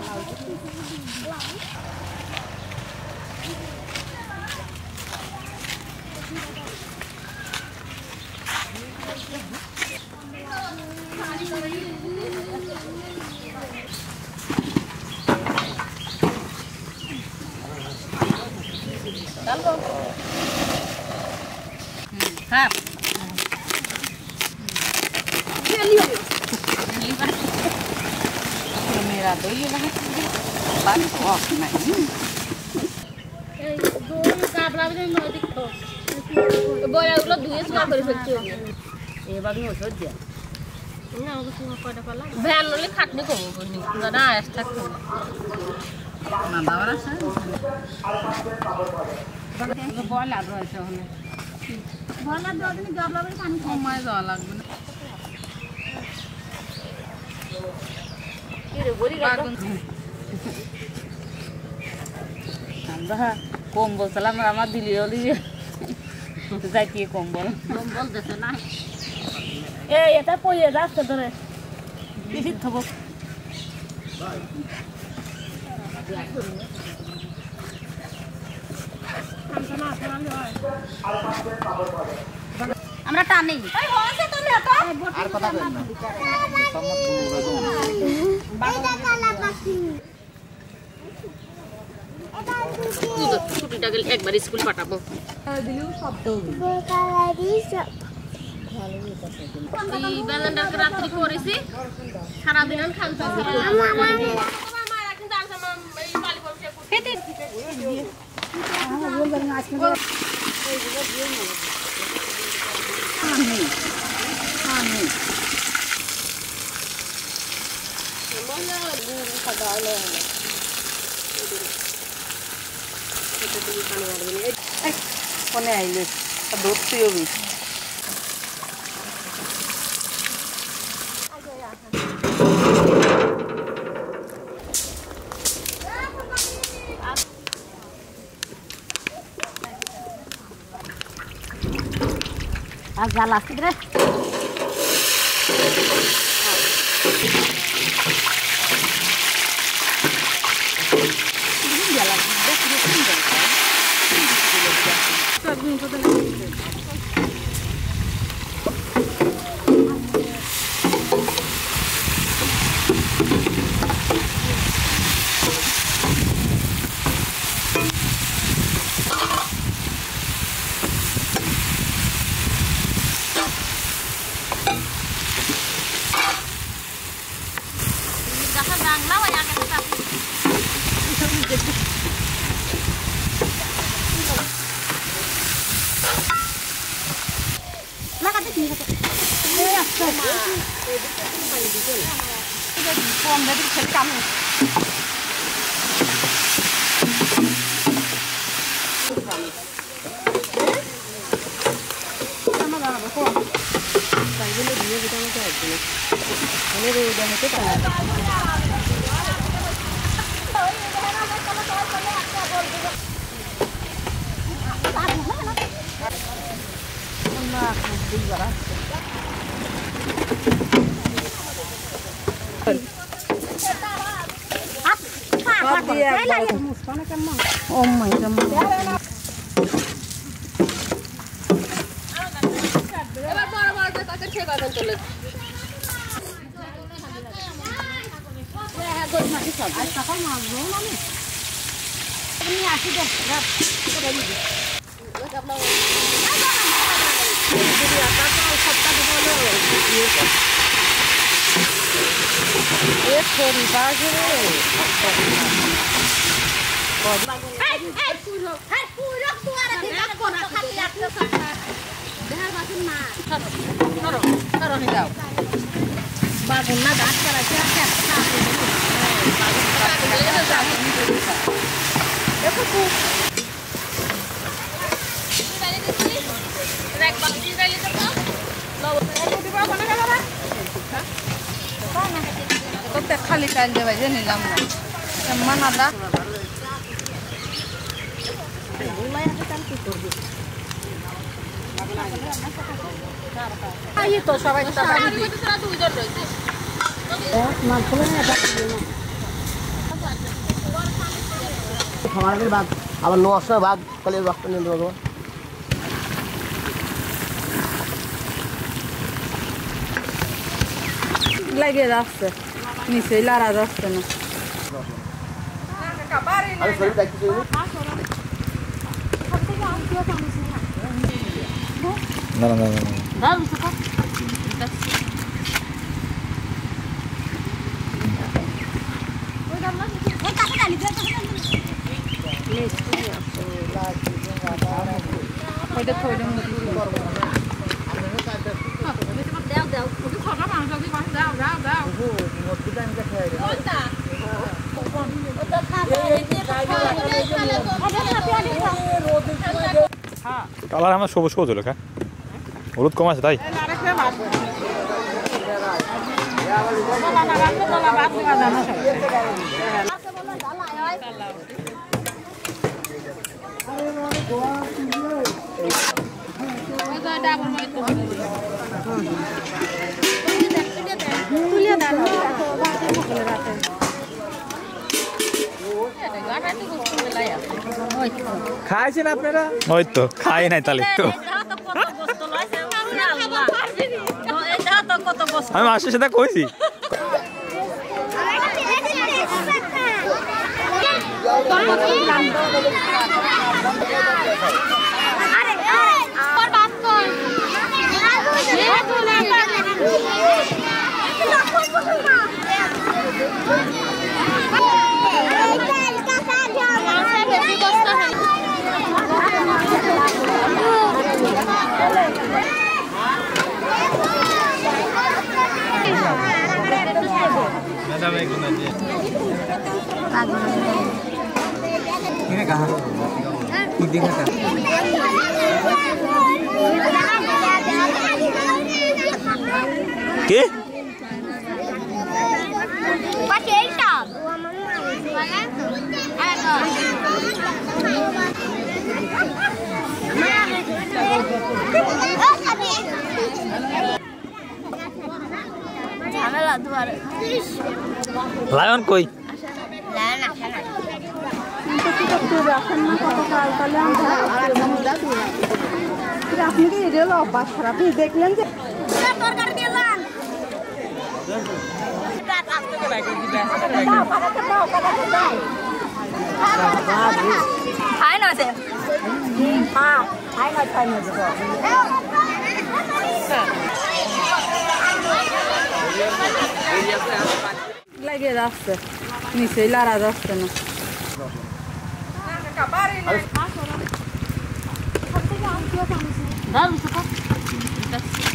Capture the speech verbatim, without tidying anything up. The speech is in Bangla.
Hap. Mira, tuh ini lah. Ban kok này. Eh, dulu kabel apa nih mau dikto. Boleh ulah duit suka berfektur. Eh, bagi ngusut dia. Ini aku semua pada pala. Van oleh khat nih kok, nih. Nggak ada estak. Nanda berasa. Boleh lah bro, soalnya. Boleh dua ini kabel apa kan? Oh my god, lagi. Ini buri kabel. আমরা কম্বল সালাম আমার দিলি হলি যাই কি কম্বল কম্বল দেছে না এ এটা পয়ে যাচ্ছে ধরে দিদি থব আমরা টানি এই হচ্ছে তো লেটা আর কথা বল না সম্মত বলবো এটা কালা পাখি ছুটিটা গেলে একবার স্কুল পাঠাবো দিলিও শব্দ কালারি সব এই বেলান্ডাকে রাত্রি করেছি সারা দিন আমি খান তো মামা মামা এখন দাঁড় সামনে এই পালি বলছে খেতে বল বল আজকে এইগুলো দিয়ে না আমি আমি মনে খাওয়া হলো কোনে আইলে দুধ পিওবি আর জাল আসছে রে Con đấy thì thấy cắm rồi. Sama lah, betul. Saya ini dia kita macam itu. Ini dia dah macam tu. Mana aku beli barang. Oh my god. এবার বড় বড় তাকে ঠিক আছে চলে হ্যাঁ গোল মাটি সব আর টাকা মারবো না আমি তুমি আসি দে রাত করে দিবি আপনার দিদি আপনার সপ্তাহ বলো ये थोड़ी बाजू रे এই এই পুরো হ্যাঁ পুরো পুরা দিন কোন খালি একটা কথা দেহার বাসন না ধরো ধরো ধরো নি দাও বাগুন না গাছ করা আছে একটা বাগুন করা গেলে যাও দেখো তো ডালি দিছি এক বালতি ডালি দাও লও রুটি বড় বানা গেল না তো খালি টাইল দেবে যে নিলাম না মানাদা আই তো সবাই সবাই দুই জন রয়েছে ও মাছ হলো না এটা খামারের ভাগ আবার নশো ভাগ তাহলে রক্ত নিয়ে দেবো লাগে যাচ্ছে নিচে লারা যাচ্ছে না আমি শরীর দেখতে না না না না দাও সুকা ওইটা থইলে মুখি দাও দাও ওটা খাওয়া মাংস কি কর দাও দাও দাও ও মোটি টাইম কা খাই রে ওটা ওটা খাবে হ্যাঁ কালার আমার সবুজ সবুজ হলো কা হলুদ কম আছে তাই খাইছেন আপনারা ওই তো খাই নাই তাহলে তো আমি মাসের সাথে কইছি কি লায়ন কই আপনি কি রেল অভ্যাস খারাপ দেখলেন যে খাই না আছে হ্যাঁ খাই না খাই না লাগে যাচ্ছে নিচে লারা যাচ্ছে না দাও সুকা